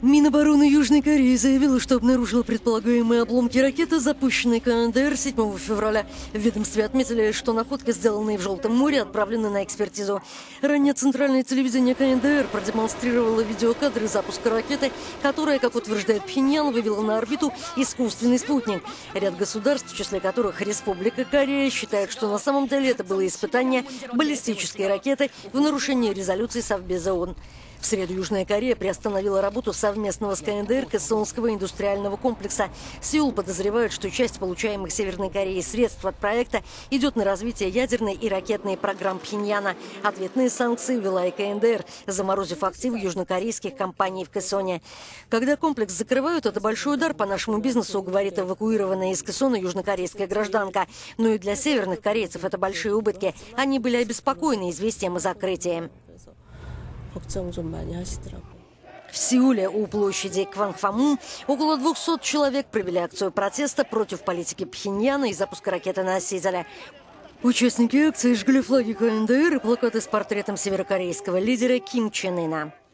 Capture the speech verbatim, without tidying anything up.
Минобороны Южной Кореи заявила, что обнаружила предполагаемые обломки ракеты, запущенной КНДР седьмого февраля. В ведомстве отметили, что находки, сделанные в Желтом море, отправлены на экспертизу. Ранее центральное телевидение КНДР продемонстрировало видеокадры запуска ракеты, которая, как утверждает Пхеньян, вывела на орбиту искусственный спутник. Ряд государств, в числе которых Республика Корея, считают, что на самом деле это было испытание баллистической ракеты в нарушении резолюции Совбеза ООН. В среду Южная Корея приостановила работу совместного с КНДР Кэсонского индустриального комплекса. Сеул подозревает, что часть получаемых Северной Кореей средств от проекта идет на развитие ядерной и ракетной программ Пхеньяна. Ответные санкции ввела и КНДР, заморозив активы южнокорейских компаний в Кэсоне. Когда комплекс закрывают, это большой удар по нашему бизнесу, говорит эвакуированная из Кэсона южнокорейская гражданка. Но и для северных корейцев это большие убытки. Они были обеспокоены известием о закрытии. В Сеуле у площади Квангфамун около двухсот человек провели акцию протеста против политики Пхеньяна и запуска ракеты на Сизале. Участники акции жгли флаги КНДР и плакаты с портретом северокорейского лидера Ким Чен Ына.